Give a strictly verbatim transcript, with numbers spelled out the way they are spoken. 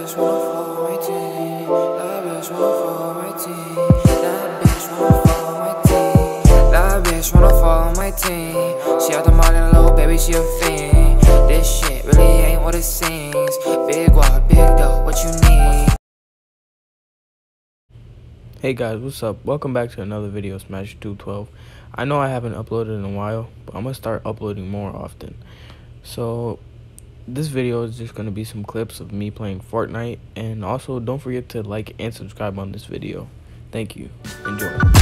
bitch wanna follow my team. That bitch wanna follow my team. That bitch wanna follow my team. That bitch wanna follow my team. She out the mall and little baby, she a fiend. This shit really ain't what it seems. Big walk, big dough, what you need? Hey guys, what's up? Welcome back to another video of Smash two twelve. I know I haven't uploaded in a while, but I'm gonna start uploading more often. So this video is just gonna be some clips of me playing Fortnite, and also don't forget to like and subscribe on this video. Thank you. Enjoy.